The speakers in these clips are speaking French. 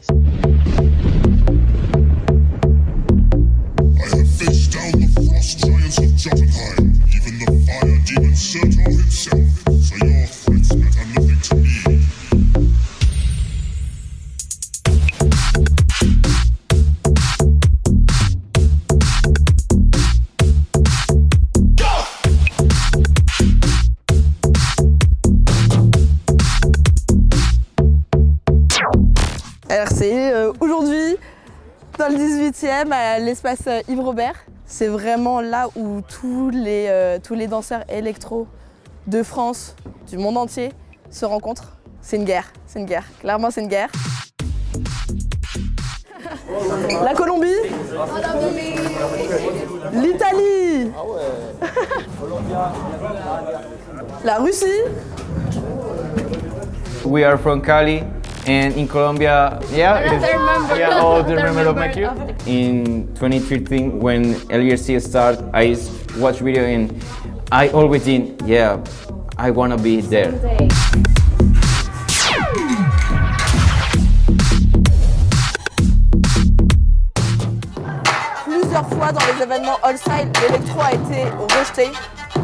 Alors c'est aujourd'hui dans le 18e à l'espace Yves Robert. C'est vraiment là où tous les danseurs électro de France, du monde entier se rencontrent. C'est une guerre, clairement c'est une guerre. La Colombie, l'Italie, la Russie. We are from Cali. And in Colombia, all the member of my crew. In 2013, when LRC started, I watched video and I always think, yeah, I wanna be there. Plusieurs fois dans les événements All Style, l'électro a été rejeté.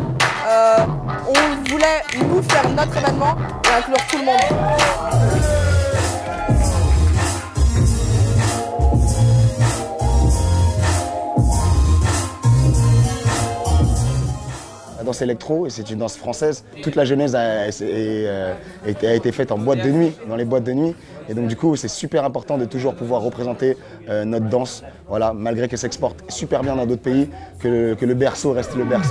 On voulait nous faire notre événement et inclure tout le monde. La danse électro, et c'est une danse française. Toute la genèse a été faite en boîte de nuit, dans les boîtes de nuit. Et donc du coup, c'est super important de toujours pouvoir représenter notre danse, voilà, malgré qu'elle s'exporte super bien dans d'autres pays, que le berceau reste le berceau.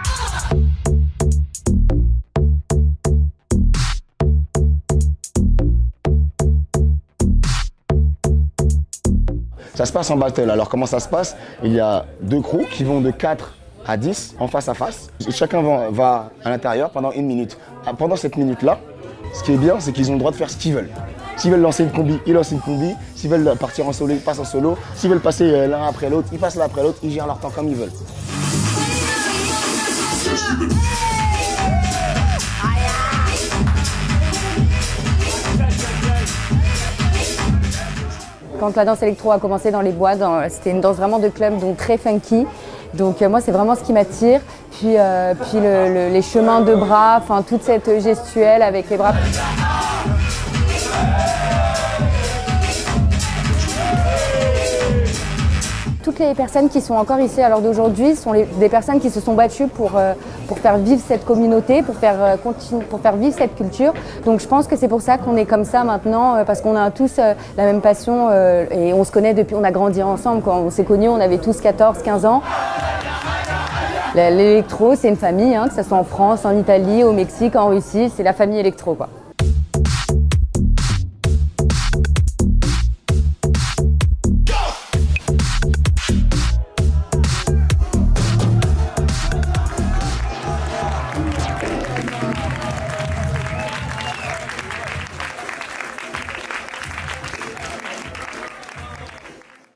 Ça se passe en battle. Alors comment ça se passe? Il y a deux crews qui vont de 4 à 10 en face à face. Et chacun va à l'intérieur pendant 1 minute. Pendant cette minute-là, ce qui est bien, c'est qu'ils ont le droit de faire ce qu'ils veulent. S'ils veulent lancer une combi, ils lancent une combi. S'ils veulent partir en solo, ils passent en solo. S'ils veulent passer l'un après l'autre, ils passent l'un après l'autre. Ils gèrent leur temps comme ils veulent. Quand la danse électro a commencé dans les boîtes, c'était une danse vraiment de club, donc très funky. Donc moi, c'est vraiment ce qui m'attire. Puis les chemins de bras, enfin toute cette gestuelle avec les bras. Toutes les personnes qui sont encore ici à l'heure d'aujourd'hui sont des personnes qui se sont battues pour faire vivre cette communauté, pour faire vivre cette culture. Donc je pense que c'est pour ça qu'on est comme ça maintenant, parce qu'on a tous la même passion et on se connaît depuis, on a grandi ensemble. Quand on s'est connus, on avait tous 14-15 ans. L'électro, c'est une famille, hein, que ce soit en France, en Italie, au Mexique, en Russie, c'est la famille électro, quoi.